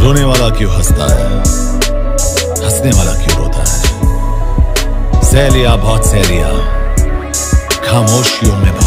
रोने वाला क्यों हंसता है, हंसने वाला क्यों रोता है। सह लिया बहुत सह लिया, खामोशियों में